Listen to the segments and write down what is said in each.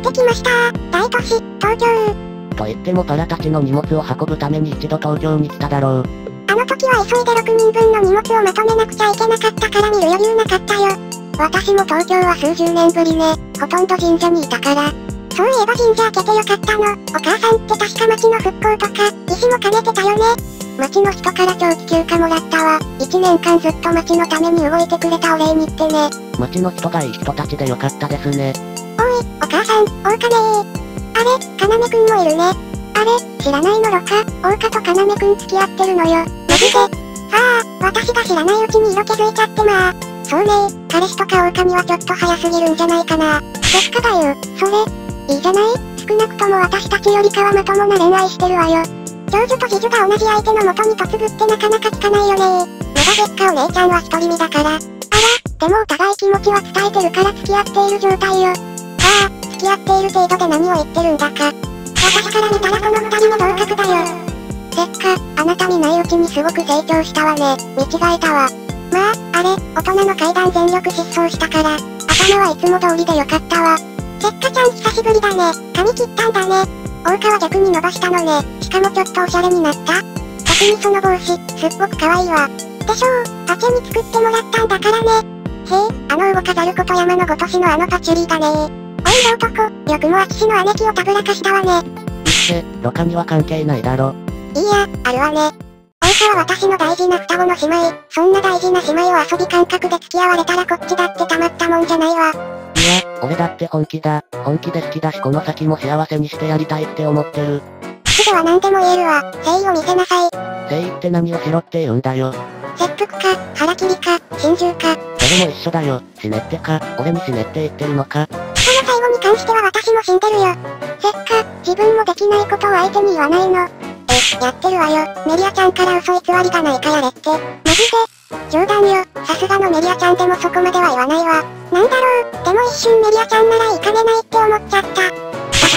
ってきました。大都市、東京。 と言ってもパラたちの荷物を運ぶために一度東京に来ただろう。 あの時は急いで6人分の荷物をまとめなくちゃいけなかったから見る余裕なかったよ。私も東京は数十年ぶりね。ほとんど神社にいたから。そういえば神社開けてよかったの。お母さんって確か町の復興とか、医師も兼ねてたよね。町の人から長期休暇もらったわ。1年間ずっと町のために動いてくれたお礼にってね。 町の人がいい人たちでよかったですね。 おい、お母さん、大金あれ、かなめくんもいるね。あれ、知らないのろか。大花とかなめくん付き合ってるのよ。マジで。私が知らないうちに色気づいちゃってまあ。そうね彼氏とか大花にはちょっと早すぎるんじゃないかな。せっかだよ、それ。いいじゃない？少なくとも私たちよりかはまともな恋愛してるわよ。長女と次女が同じ相手の元に嫁ぐってなかなか聞かないよねまだ別家お姉ちゃんは独り身だから。あら、でもお互い気持ちは伝えてるから付き合っている状態よ。付き合っている程度で何を言ってるんだか。私から見たらこの二人も同格だよ。せっか、あなたにないうちにすごく成長したわね。見違えたわ。まあ、あれ、大人の階段全力疾走したから、頭はいつも通りでよかったわ。せっかちゃん久しぶりだね。髪切ったんだね。大花は逆に伸ばしたのね。しかもちょっとおしゃれになった。特にその帽子、すっごく可愛いわ。でしょう、パチェに作ってもらったんだからね。へえ、あの魚飾ること山のごとしのあのパチュリーだねおい男、よくも秋氏の姉貴をたぶらかしたわね。 ロカには関係ないだろ。 いいや、あるわね。大花は私の大事な双子の姉妹。そんな大事な姉妹を遊び感覚で付き合われたらこっちだってたまったもんじゃないわ。 いや、俺だって本気だ。本気で好きだしこの先も幸せにしてやりたいって思ってる。 口では何でも言えるわ。誠意を見せなさい。 誠意って何をしろって言うんだよ。 切腹か、腹切りか、心中か。 それも一緒だよ。死ねってか、俺に死ねって言ってるのか。 その最後に関しては私も死んでるよ。せっか、自分もできないことを相手に言わないの。やってるわよ。メリアちゃんから嘘偽りがないかやれって。マジで冗談よ。さすがのメリアちゃんでもそこまでは言わないわ。なんだろう、でも一瞬メリアちゃんなら言いかねないって思っちゃった。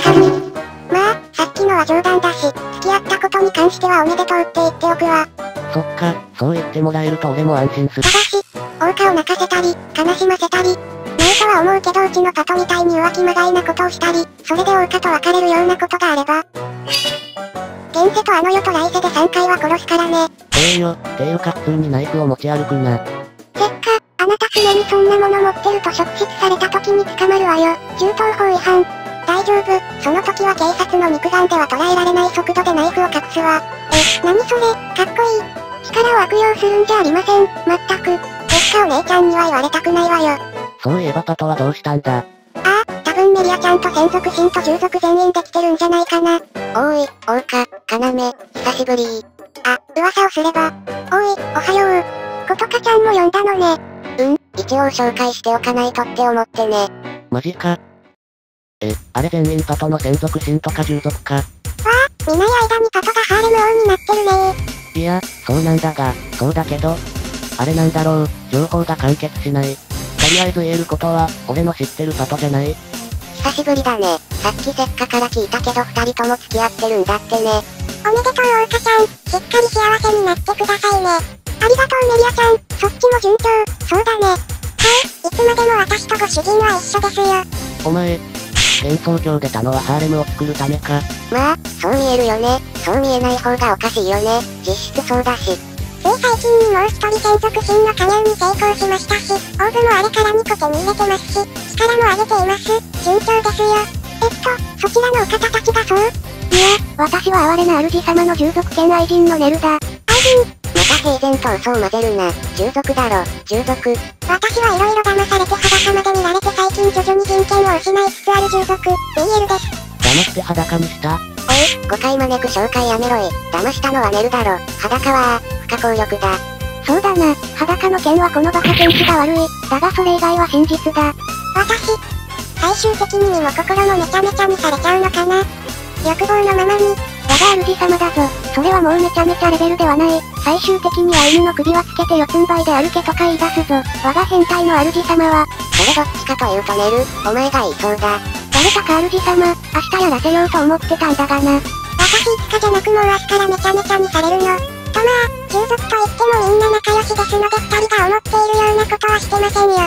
確かに。まあ、さっきのは冗談だし、付き合ったことに関してはおめでとうって言っておくわ。 そっか、そう言ってもらえると俺も安心する。 ただし、大花を泣かせたり、悲しませたり、ないとは思うけどうちのパトみたいに浮気まがいなことをしたり、それで大花と別れるようなことがあれば。現世とあの世と来世で3回は殺すからね。 よ、っていうか普通にナイフを持ち歩くな。 せっか、あなた常にそんなもの持ってると職質された時に捕まるわよ。銃刀法違反。大丈夫、その時は警察の肉眼では捉えられない速度でナイフを隠すわ。何それ、かっこいい。力を悪用するんじゃありません、まったく。結果お姉ちゃんには言われたくないわよ。 そういえばパトはどうしたんだ？ 多分メリアちゃんと専属神と従属全員できてるんじゃないかな。おーい、大花、要、久しぶり。噂をすれば。おい、おはよう。ことかちゃんも呼んだのね。一応紹介しておかないとって思ってね。 マジか。あれ全員パトの専属神とか従属か。 見ない間にパトがハーレム王になってるねいや、そうなんだが、そうだけど。あれなんだろう、情報が完結しない。とりあえず言えることは、俺の知ってるパトじゃない？ 久しぶりだね。さっきせっかから聞いたけど二人とも付き合ってるんだってね。おめでとう大花ちゃん。しっかり幸せになってくださいね。ありがとうメリアちゃん。そっちも順調。そうだね。はい、いつまでも私とご主人は一緒ですよ。 お前、戦争教出たのはハーレムを作るためか。 まあ、そう見えるよね。そう見えない方がおかしいよね。実質そうだし。つい最近にもう一人専属神の加入に成功しましたし、オーブもあれから2個手に入れてますし、力も上げています。順調ですよ。そちらのお方たちがそう？いや、私は哀れな主様の従属兼愛人のネルだ。愛人？また平然と嘘を混ぜるな。従属だろ、従属。私は色々騙されて裸まで見られて最近徐々に人権を失いつつある従属、BL です。 騙して裸にした？ 誤解招く紹介やめろい。騙したのはネルだろ。裸は、不可抗力だ。そうだな、裸の件はこのバカ天使が悪い。だがそれ以外は真実だ。私、最終的に身も心もめちゃめちゃにされちゃうのかな。欲望のままに。だが主様だぞ。それはもうめちゃめちゃレベルではない。最終的には犬の首はつけて四つん這いで歩けとか言い出すぞ。我が変態の主様は。それどっちかというとネル、お前が言いそうだ。誰だか主様、明日やらせようと思ってたんだがな。私いつかじゃなくもう明日からめちゃめちゃにされるの。とまあ、従属と言ってもみんな仲良しですので二人が思っているようなことはしてませんよ。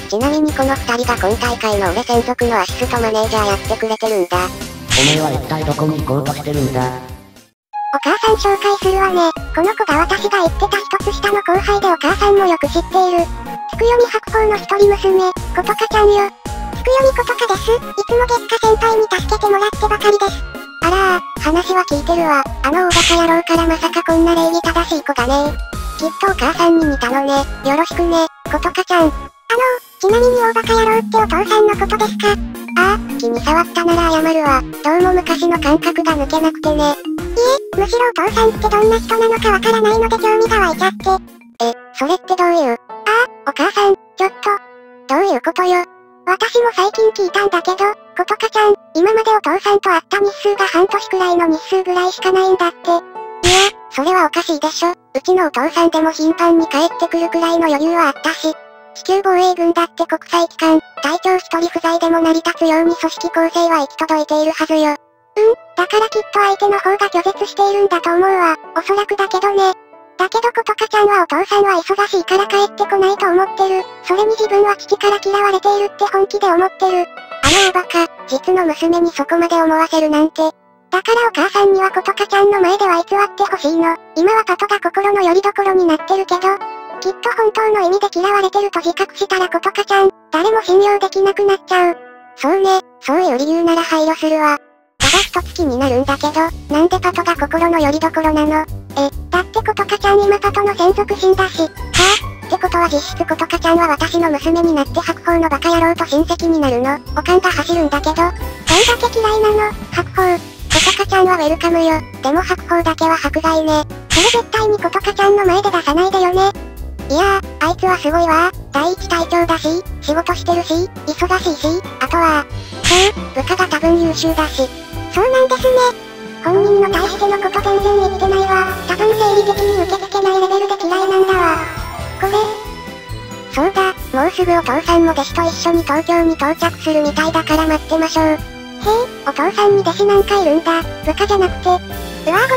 ちなみにこの2人が今大会の俺専属のアシストマネージャーやってくれてるんだ。 お前は一体どこに行こうとしてるんだ？ お母さん紹介するわね。この子が私が言ってた一つ下の後輩でお母さんもよく知っている。つくよみ白鵬の一人娘、ことかちゃんよ。つくよみことかです。いつも月下先輩に助けてもらってばかりです。あら話は聞いてるわ。あの大バカ野郎からまさかこんな礼儀正しい子がね。きっとお母さんに似たのね。よろしくね、ことかちゃん。ちなみに大バカ野郎ってお父さんのことですか？ああ、気に障ったなら謝るわ。どうも昔の感覚が抜けなくてね。いえ、むしろお父さんってどんな人なのかわからないので興味が湧いちゃって。それってどういう？お母さん、ちょっと。どういうことよ。私も最近聞いたんだけど、ことかちゃん、今までお父さんと会った日数が半年くらいの日数ぐらいしかないんだって。いや、それはおかしいでしょ。うちのお父さんでも頻繁に帰ってくるくらいの余裕はあったし。地球防衛軍だって国際機関、隊長一人不在でも成り立つように組織構成は行き届いているはずよ。だからきっと相手の方が拒絶しているんだと思うわ。おそらくだけどね。だけどことかちゃんはお父さんは忙しいから帰ってこないと思ってる。それに自分は父から嫌われているって本気で思ってる。大バカ、実の娘にそこまで思わせるなんて。だからお母さんにはことかちゃんの前では偽ってほしいの。今はパトが心の拠り所になってるけど、きっと本当の意味で嫌われてると自覚したらことかちゃん、誰も信用できなくなっちゃう。そうね、そういう理由なら配慮するわ。ただ一つ気になるんだけど、なんでパトが心の拠り所なの？だってことかちゃん今パトの専属神だし。ってことは実質ことかちゃんは私の娘になって白鵬のバカ野郎と親戚になるの？おかんが走るんだけど、どんだけ嫌いなの？白鵬。ことかちゃんはウェルカムよ。でも白鵬だけは迫害ね。それ絶対にことかちゃんの前で出さないでよね。いやあいつはすごいわ。第一隊長だし、仕事してるし、忙しいし、あとは、部下が多分優秀だし。そうなんですね。本人の対してのこと全然言ってないわ。多分生理的に受け付けないレベルで嫌いなんだわ。これ。そうだ、もうすぐお父さんも弟子と一緒に東京に到着するみたいだから待ってましょう。へえ、お父さんに弟子なんかいるんだ。部下じゃなくて。うわーごめん、遅れちゃった。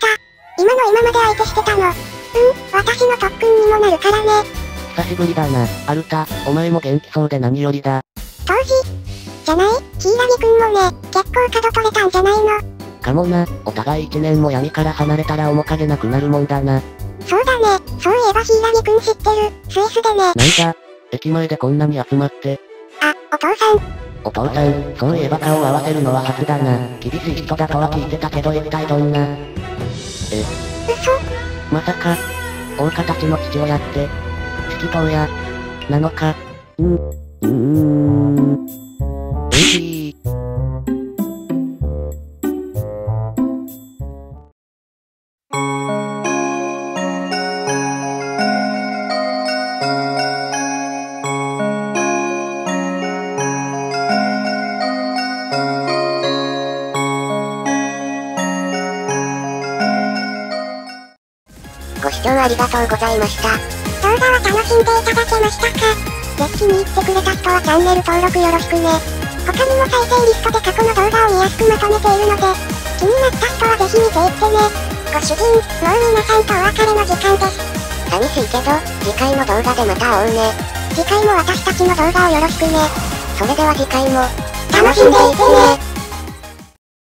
今の今まで相手してたの。私の特訓にもなるからね。 久しぶりだな、アルタ。お前も元気そうで何よりだ。 当時じゃない？ヒイラギくんもね、結構角取れたんじゃないの？ かもな、お互い1年も闇から離れたら面影なくなるもんだな。 そうだね、そういえばヒイラギくん知ってる？スイスでね。 なんだ？駅前でこんなに集まって。 お父さん。 お父さん、そういえば顔を合わせるのは初だな。厳しい人だとは聞いてたけど一体どんな。 嘘？ まさか、大方たちの父親って、指揮刀や、なのか。 ご視聴ありがとうございました。動画は楽しんでいただけましたか？ぜひ気に入ってくれた人はチャンネル登録よろしくね。他にも再生リストで過去の動画を見やすくまとめているので、気になった人はぜひ見ていってね。ご主人、もう皆さんとお別れの時間です。寂しいけど、次回の動画でまた会おうね。次回も私たちの動画をよろしくね。それでは次回も、楽しんでいってね。